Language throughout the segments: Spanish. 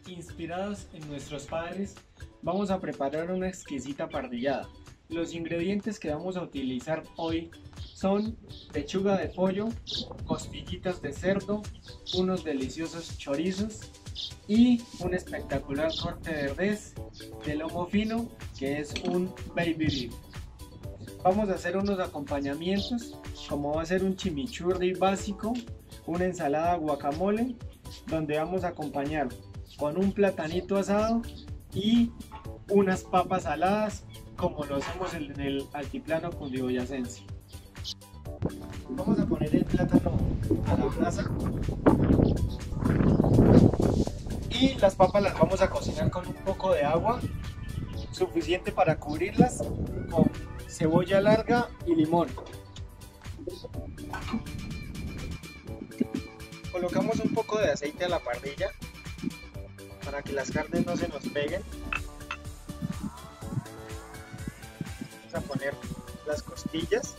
Inspirados en nuestros padres, vamos a preparar una exquisita parrillada. Los ingredientes que vamos a utilizar hoy son pechuga de pollo, costillitas de cerdo, unos deliciosos chorizos y un espectacular corte de res de lomo fino que es un baby beef. Vamos a hacer unos acompañamientos como va a ser un chimichurri básico, una ensalada guacamole donde vamos a acompañar con un platanito asado y unas papas saladas como lo hacemos en el altiplano cundiboyacense. Vamos a poner el plátano a la brasa y las papas las vamos a cocinar con un poco de agua suficiente para cubrirlas con cebolla larga y limón. Colocamos un poco de aceite a la parrilla para que las carnes no se nos peguen. Vamos a poner las costillas.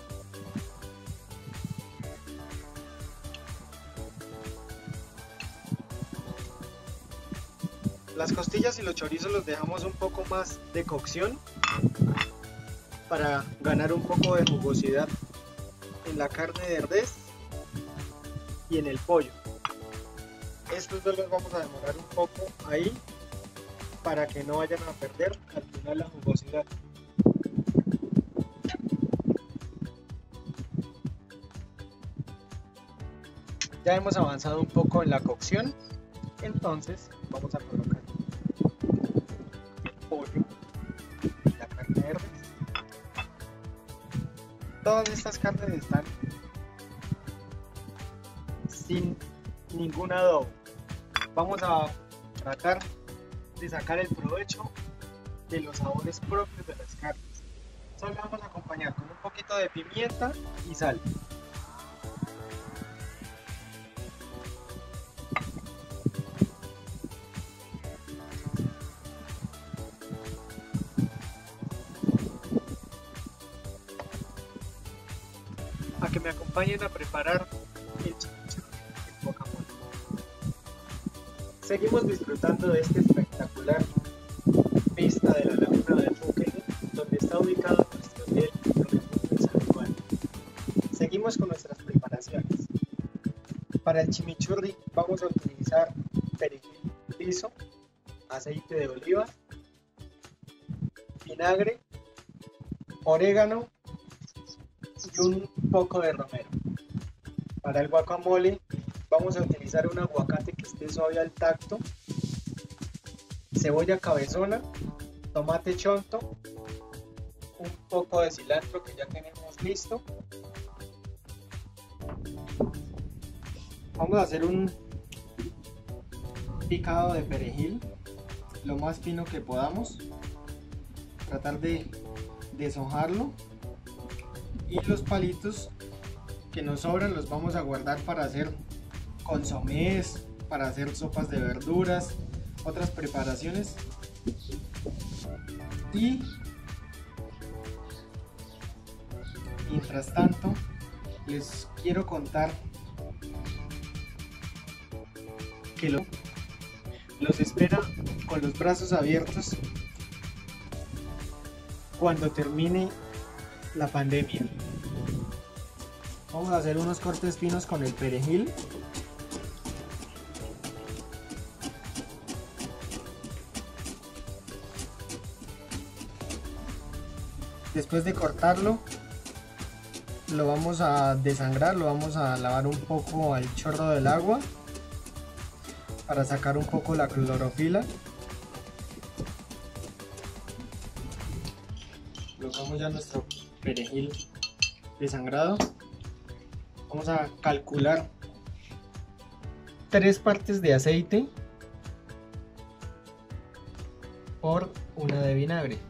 Las costillas y los chorizos los dejamos un poco más de cocción para ganar un poco de jugosidad en la carne de res y en el pollo. Estos dos los vamos a demorar un poco ahí para que no vayan a perder al final la jugosidad. Ya hemos avanzado un poco en la cocción, entonces vamos a colocar el pollo y la carne de res. Todas estas carnes están sin ningún adobo. Vamos a tratar de sacar el provecho de los sabores propios de las carnes. Solo vamos a acompañar con un poquito de pimienta y sal. A que me acompañen a preparar el chimichurri y guacamole. Seguimos disfrutando de este espectacular vista de la laguna de Fuquene, donde está ubicado nuestro hotel en San Juan. Seguimos con nuestras preparaciones. Para el chimichurri vamos a utilizar perejil liso, aceite de oliva, vinagre, orégano y un poco de romero. Para el guacamole vamos a utilizar un aguacate que esté suave al tacto, cebolla cabezona, tomate chonto, un poco de cilantro que ya tenemos listo. Vamos a hacer un picado de perejil lo más fino que podamos, tratar de deshojarlo, y los palitos que nos sobran los vamos a guardar para hacer consomés, para hacer sopas de verduras, otras preparaciones. Y mientras tanto les quiero contar que los espera con los brazos abiertos cuando termine la pandemia. Vamos a hacer unos cortes finos con el perejil. Después de cortarlo, lo vamos a desangrar, lo vamos a lavar un poco al chorro del agua para sacar un poco la clorofila. Colocamos ya nuestro perejil desangrado. Vamos a calcular 3 partes de aceite por 1 de vinagre.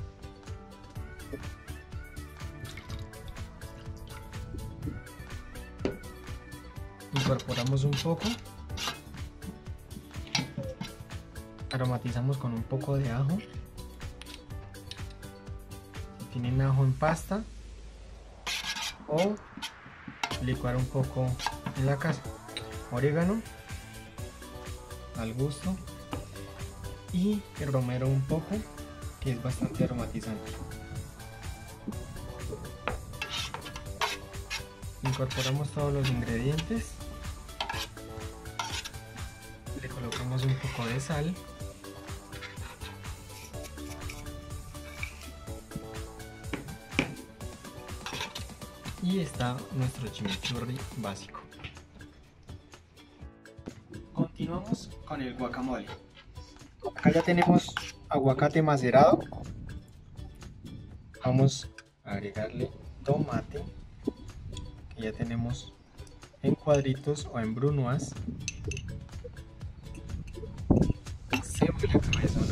Incorporamos un poco, aromatizamos con un poco de ajo. Si tienen ajo en pasta, o licuar un poco en la casa. Orégano al gusto y el romero un poco, que es bastante aromatizante. Incorporamos todos los ingredientes, le colocamos un poco de sal y está nuestro chimichurri básico. Continuamos con el guacamole. Acá ya tenemos aguacate macerado. Vamos a agregarle tomate, que ya tenemos en cuadritos o en brunoise, cebolla cabezona,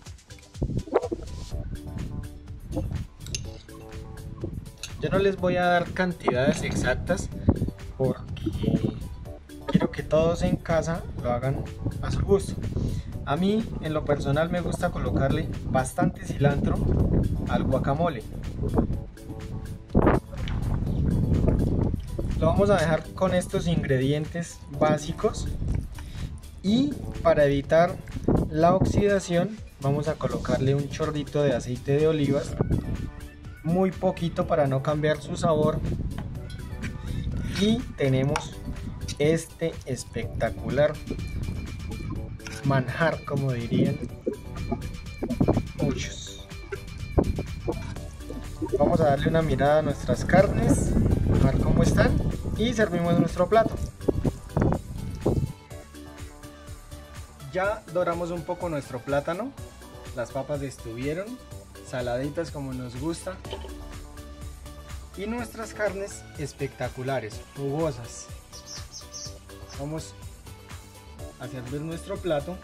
yo no les voy a dar cantidades exactas porque quiero que todos en casa lo hagan a su gusto. A mí en lo personal me gusta colocarle bastante cilantro al guacamole. Lo vamos a dejar con estos ingredientes básicos y para evitar la oxidación vamos a colocarle un chorrito de aceite de olivas, muy poquito para no cambiar su sabor, y tenemos este espectacular manjar, como dirían muchos. Vamos a darle una mirada a nuestras carnes, a ver cómo están, y servimos nuestro plato. Ya doramos un poco nuestro plátano, las papas estuvieron saladitas como nos gusta y nuestras carnes espectaculares, jugosas. Vamos a servir nuestro plato.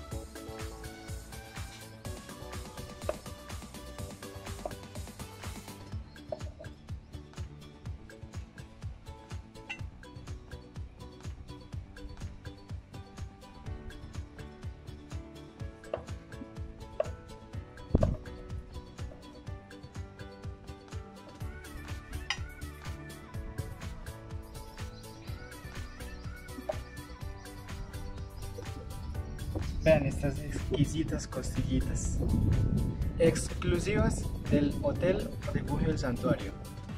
Vean estas exquisitas costillitas, exclusivas del Hotel Refugio del Santuario.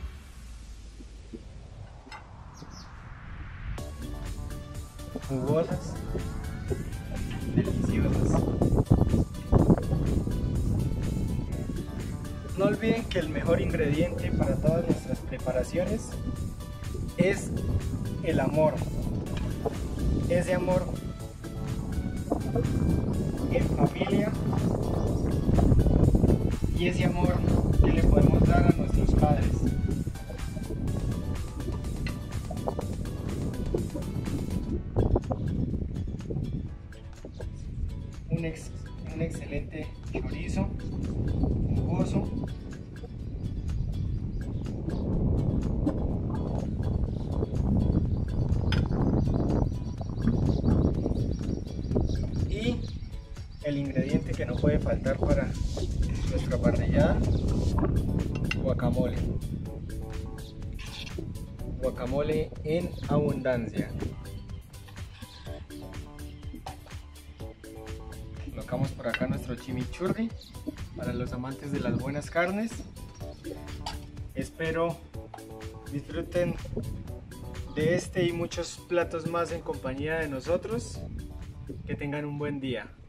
Jugosas, deliciosas. No olviden que el mejor ingrediente para todas nuestras preparaciones es el amor. Ese amor en familia y ese amor que le podemos dar a nuestros padres. Un excelente chorizo jugoso. Y el ingrediente que no puede faltar para nuestra parrillada: guacamole. Guacamole en abundancia. Colocamos por acá nuestro chimichurri para los amantes de las buenas carnes. Espero disfruten de este y muchos platos más en compañía de nosotros. Que tengan un buen día.